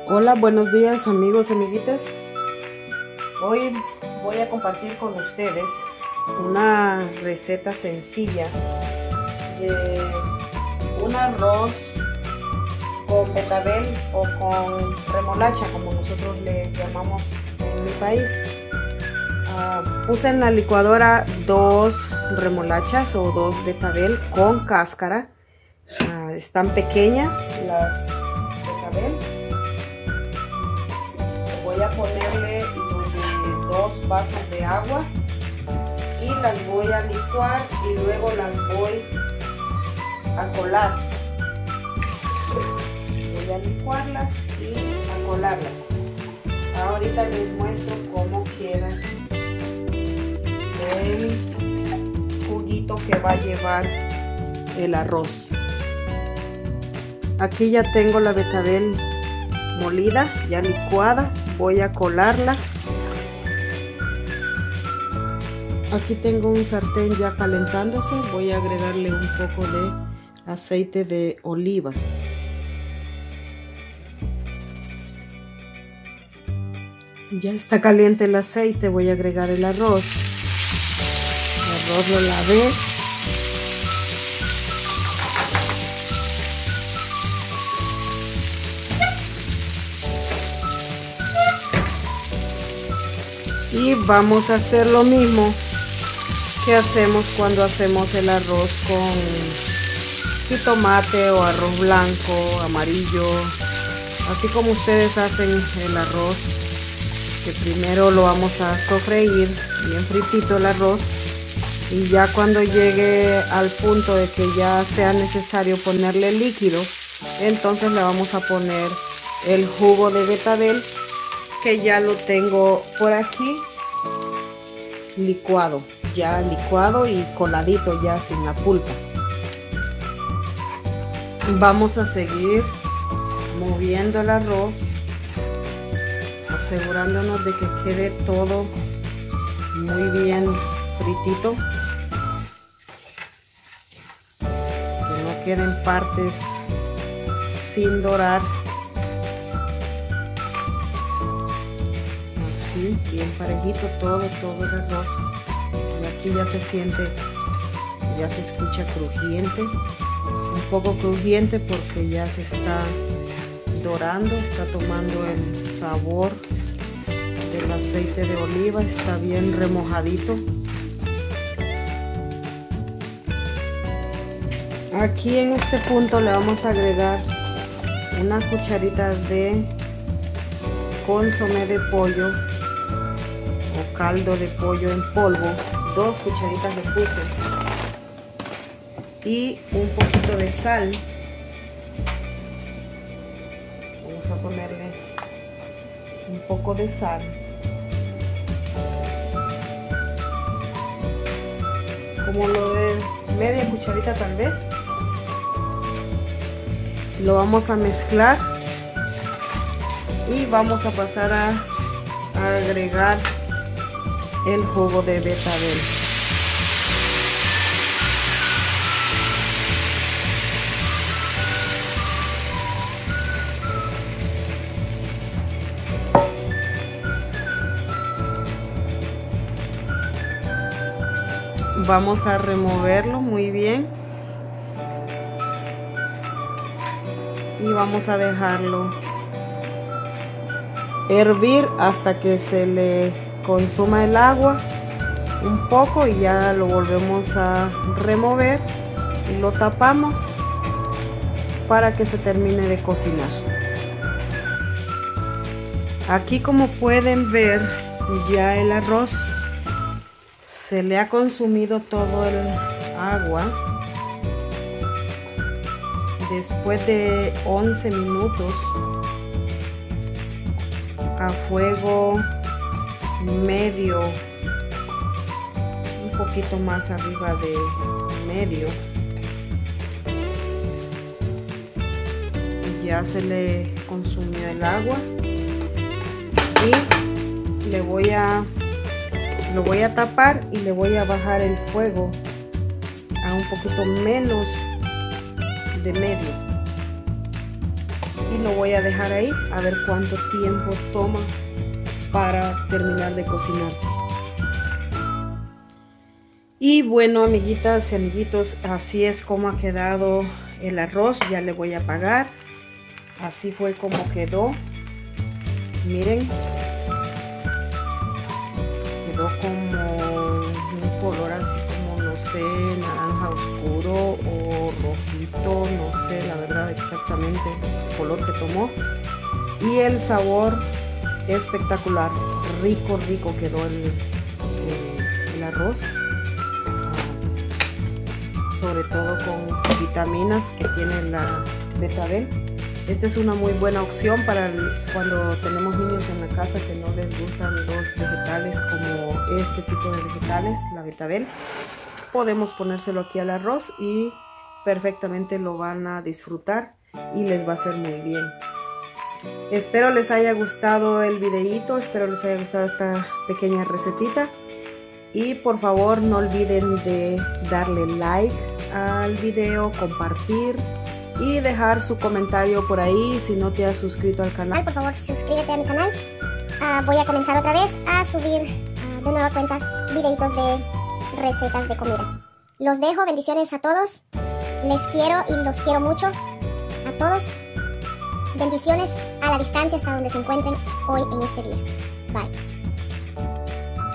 Hola, buenos días amigos y amiguitas. Hoy voy a compartir con ustedes una receta sencilla de un arroz con betabel o con remolacha, como nosotros le llamamos en mi país. Puse en la licuadora 2 remolachas o 2 betabel con cáscara. Están pequeñas las betabel. Voy a ponerle 2 vasos de agua y las voy a licuar y luego las voy a colar. Voy a licuarlas y a colarlas. Ahorita les muestro cómo queda el juguito que va a llevar el arroz. Aquí ya tengo la betabel molida, ya licuada. Voy a colarla. Aquí tengo un sartén ya calentándose. Voy a agregarle un poco de aceite de oliva. Ya está caliente el aceite. Voy a agregar el arroz. El arroz lo lavé. Y vamos a hacer lo mismo que hacemos cuando hacemos el arroz con jitomate o arroz blanco, amarillo, así como ustedes hacen el arroz, que primero lo vamos a sofreír bien fritito el arroz, y ya cuando llegue al punto de que ya sea necesario ponerle líquido, entonces le vamos a poner el jugo de betabel, que ya lo tengo por aquí licuado, ya licuado y coladito, ya sin la pulpa. Vamos a seguir moviendo el arroz, asegurándonos de que quede todo muy bien fritito, que no queden partes sin dorar. Bien parejito todo el arroz, y aquí ya se siente, ya se escucha crujiente, un poco crujiente porque ya se está dorando, está tomando el sabor del aceite de oliva, está bien remojadito. Aquí en este punto le vamos a agregar una cucharita de consomé de pollo o caldo de pollo en polvo, 2 cucharitas le puse, y un poquito de sal. Vamos a ponerle un poco de sal, como lo de media cucharita tal vez. Lo vamos a mezclar y vamos a pasar a agregar el jugo de betabel. Vamos a removerlo muy bien y vamos a dejarlo hervir hasta que se le consuma el agua un poco, y ya lo volvemos a remover y lo tapamos para que se termine de cocinar. Aquí, como pueden ver, ya el arroz se le ha consumido todo el agua. Después de 11 minutos a fuego medio, un poquito más arriba de medio, ya se le consumió el agua, y lo voy a tapar y le voy a bajar el fuego a un poquito menos de medio. y lo voy a dejar ahí a ver cuánto tiempo toma para terminar de cocinarse. Y bueno, amiguitas y amiguitos, así es como ha quedado el arroz. Ya le voy a apagar. Así fue como quedó. Miren, quedó como un color así como, no sé, naranja oscuro o rojito, no sé la verdad exactamente el color que tomó. Y el sabor espectacular, rico quedó el arroz, sobre todo con vitaminas que tiene la betabel. Esta es una muy buena opción para cuando tenemos niños en la casa que no les gustan los vegetales como este tipo de vegetales, la betabel. Podemos ponérselo aquí al arroz y perfectamente lo van a disfrutar y les va a hacer muy bien. Espero les haya gustado el videíto, espero les haya gustado esta pequeña recetita. Y por favor no olviden de darle like al video, compartir y dejar su comentario por ahí si no te has suscrito al canal. Por favor, suscríbete a mi canal. Voy a comenzar otra vez a subir de nueva cuenta videitos de recetas de comida. Los dejo, bendiciones a todos. Les quiero y los quiero mucho a todos. Bendiciones a la distancia hasta donde se encuentren hoy en este día. Bye.